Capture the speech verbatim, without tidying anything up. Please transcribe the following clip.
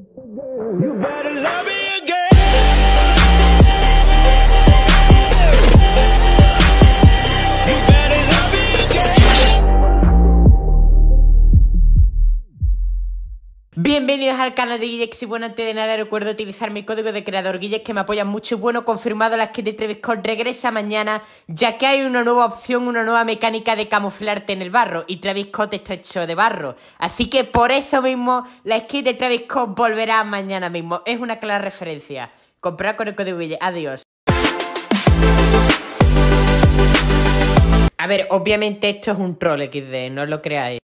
You better love me again. You better love me again. Bienvenidos al canal de Guillex y bueno, antes de nada recuerdo utilizar mi código de creador Guillex que me apoya mucho y bueno, confirmado la skin de Travis Scott regresa mañana ya que hay una nueva opción, una nueva mecánica de camuflarte en el barro y Travis Scott está hecho de barro, así que por eso mismo la skin de Travis Scott volverá mañana mismo, es una clara referencia. Comprar con el código Guillex, adiós. A ver, obviamente esto es un troll equis de, no os lo creáis.